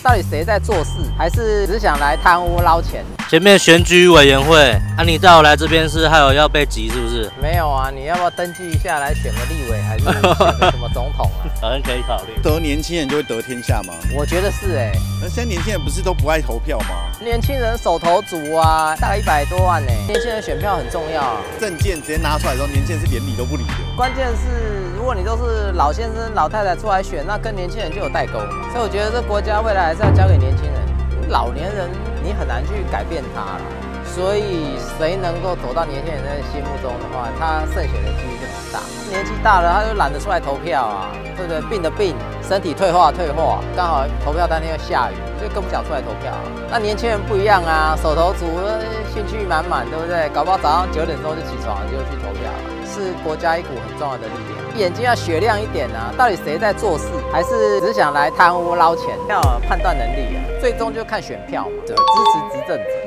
到底谁在做事，还是只想来贪污捞钱？ 前面选举委员会，你带我来这边是还有要被急是不是？ 没有啊，你要不要登记一下来选个立委，还是选个什么总统啊？ 好像可以考虑。 得年轻人就会得天下吗？ 我觉得是那现在年轻人不是都不爱投票吗？ 年轻人手头足啊，大概100多万呢。年轻人选票很重要啊。 证件直接拿出来的时候，年轻人是连理都不理的。 关键是，如果你都是老先生、老太太出来选，那跟年轻人就有代沟嘛。所以我觉得这国家未来还是要交给年轻人，老年人你很难去改变他了。所以谁能够走到年轻人的心目中的话，他胜选的几率就很大。年纪大了，他就懒得出来投票啊，对不对？病的病，身体退化，刚好投票当天又下雨，所以更不想出来投票啊。那年轻人不一样啊，手头足，兴趣满满，对不对？搞不好早上9点钟就起床就去投票了，是国家一股很重要的力量。眼睛要雪亮一点啊，到底谁在做事，还是只想来贪污捞钱？要有判断能力啊，最终就看选票嘛，支持执政者。